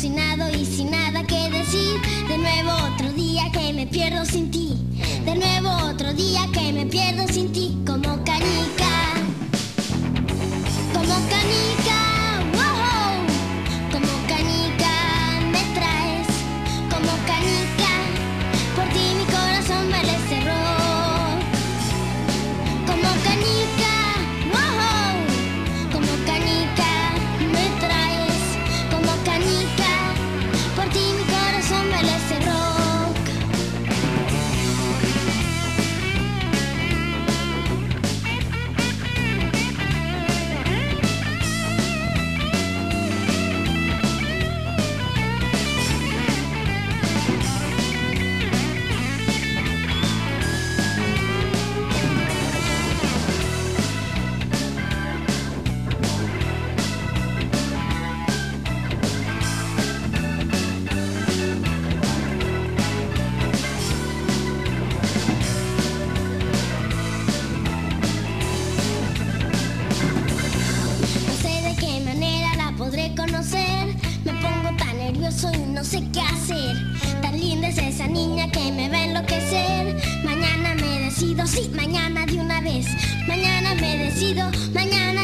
emocionado y sin nada que decir. De nuevo otro día que me pierdo sin ti. De nuevo otro día que me pierdo sin ti. Como canica, como canica, wow. Como canica me traes, como canica. Por ti mi corazón me le cerró. Como canica, wow. Como canica me traes, como canica. Por ti mi corazón me le cerró. Me pongo tan nervioso y no sé qué hacer. Tan linda es esa niña que me va a enloquecer. Mañana me decido, sí, mañana de una vez. Mañana me decido, mañana